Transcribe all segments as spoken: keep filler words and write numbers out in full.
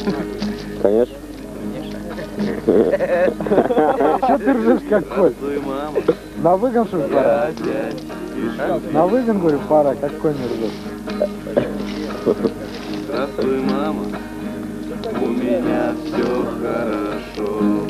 Конечно. Что ты ржешь как конь? На выгон, что ли, пора? На выгон, говорю, пора, как конь ржет. Здравствуй, мама, у меня все хорошо.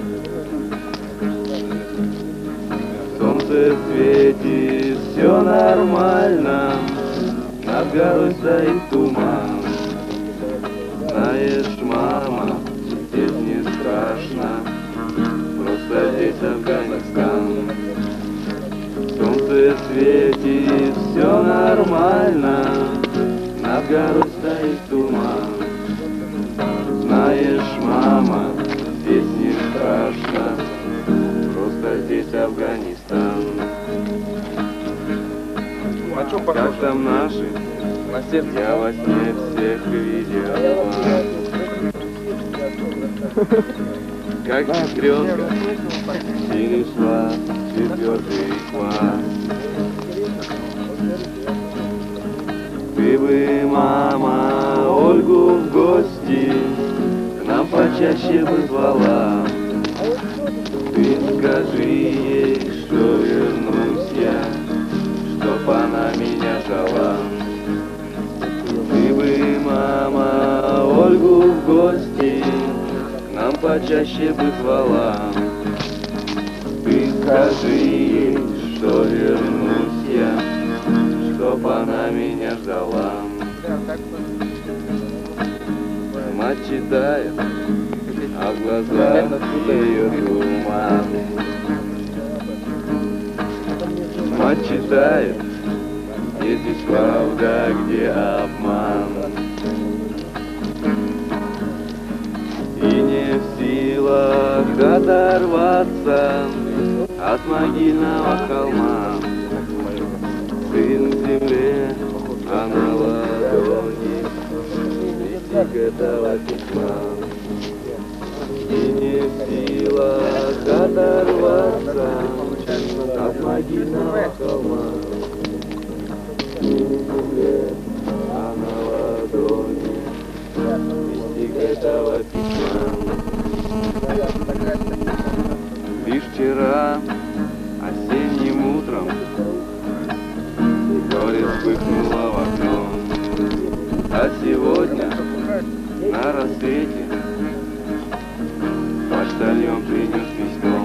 Солнце светит, все нормально, над горой стоит туман. Знаешь, мама, здесь не страшно, просто здесь Афганистан. Солнце светит, все нормально, над горой стоит туман. Знаешь, мама, здесь не страшно, просто здесь Афганистан. А что как там наши? На сердце. Я во сне всех видел. Как сестренка перешла четвертый класс. Ты бы, мама, Ольгу в гости к нам почаще бы звала. Ты скажи ей, что вернусь я, чтоб она меня ждала. Ты бы, мама, Ольгу в гости к нам почаще бы звала. Ты скажи ей, что вернусь я, чтоб она меня ждала. Мать читает, а в глазах ее туман. Мать читает, где здесь правда, где обман. И не в силах оторваться от могильного холма. Сын в земле, а на ладони листик этого письма. И не в силах оторваться от могильного холма. Сын в земле, а на ладони листик этого письма. Лишь вчера осенним утром горе вспыхнуло в окно, а сегодня на рассвете почтальон принес письмо.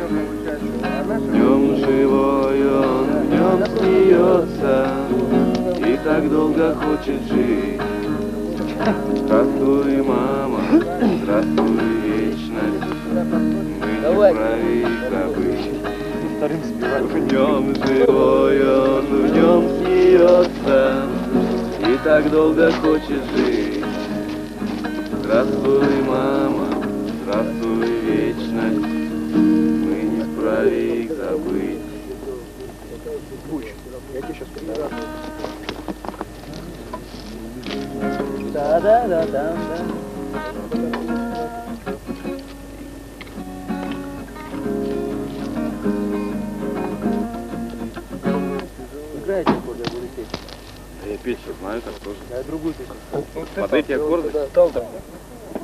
Днем живой он, в нем смеется и так долго хочет жить. Здравствуй, мама, здравствуй, вечность, мы не вправе их забыть. В нем живой он, в нем смеется и так долго хочет жить. Здравствуй, мама, здравствуй, вечность, мы не вправе их забыть. Я тебе сейчас покажу. Да-да-да-да-да. Играете аккорды, я буду петь. Я петь знаю, так тоже. Я другую песню. Под эти аккорды? Стал там.